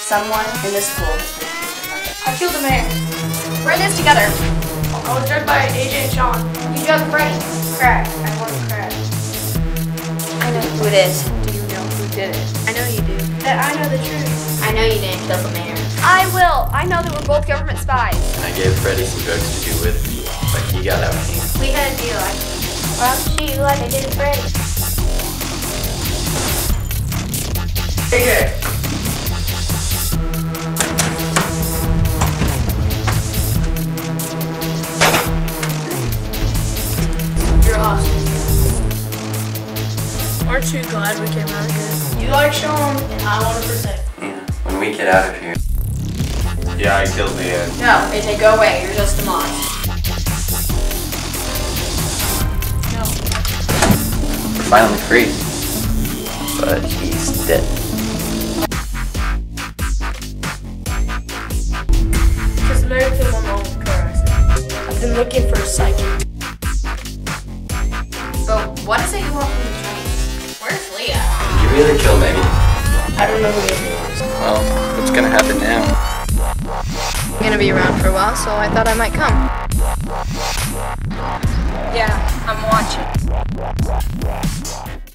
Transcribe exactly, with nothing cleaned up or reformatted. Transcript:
Someone in this school has been accused of murder. I killed the mayor. We're in this together. I was drugged by A J and Sean. You drugged Freddie. Crack. I want crack. I know who it is. Do you know who did it? I know you do. That I know the truth. I know you didn't kill the mayor. I will. I know that we're both government spies. And I gave Freddie some drugs to do with, but he got out of hand. We had a deal. I Well, I'll shoot you like I did Freddie. A J. You're awesome. Aren't you glad we came out here? You like Sean, and I want to protect. Yeah, when we get out of here. Yeah, I killed Leanne. No, A J, go away. You're just a mod. We're finally free. But he's dead. Because Mary killed my mom in a car accident. I've been looking for a psychic. But what is it you want from the train? Where's Leah? Did you really kill Megan? I don't know who it is. Well, what's gonna happen now? I'm gonna be around for a while, so I thought I might come. Yeah, I'm watching.